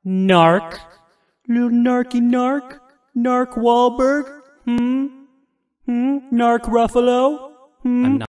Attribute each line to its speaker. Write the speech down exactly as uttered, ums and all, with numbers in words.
Speaker 1: Narc. Little narky narc. Narc Wahlberg. Hmm? Hmm? Narc Ruffalo? Hmm?